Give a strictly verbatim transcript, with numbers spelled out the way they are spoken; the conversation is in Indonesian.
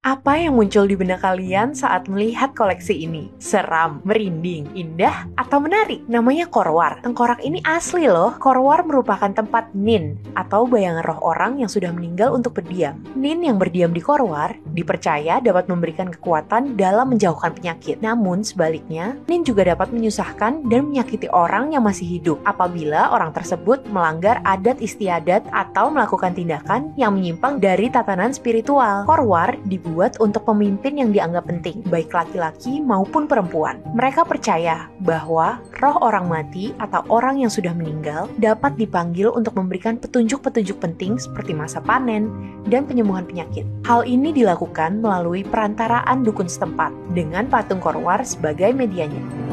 Apa yang muncul di benak kalian saat melihat koleksi ini? Seram, merinding, indah, atau menarik? Namanya korwar. Tengkorak ini asli loh. Korwar merupakan tempat nin, atau bayangan roh orang yang sudah meninggal untuk berdiam. Nin yang berdiam di korwar dipercaya dapat memberikan kekuatan dalam menjauhkan penyakit. Namun sebaliknya, nin juga dapat menyusahkan dan menyakiti orang yang masih hidup apabila orang tersebut melanggar adat istiadat atau melakukan tindakan yang menyimpang dari tatanan spiritual. Korwar dibuat Buat untuk pemimpin yang dianggap penting, baik laki-laki maupun perempuan. Mereka percaya bahwa roh orang mati atau orang yang sudah meninggal dapat dipanggil untuk memberikan petunjuk-petunjuk penting seperti masa panen dan penyembuhan penyakit. Hal ini dilakukan melalui perantaraan dukun setempat dengan patung korwar sebagai medianya.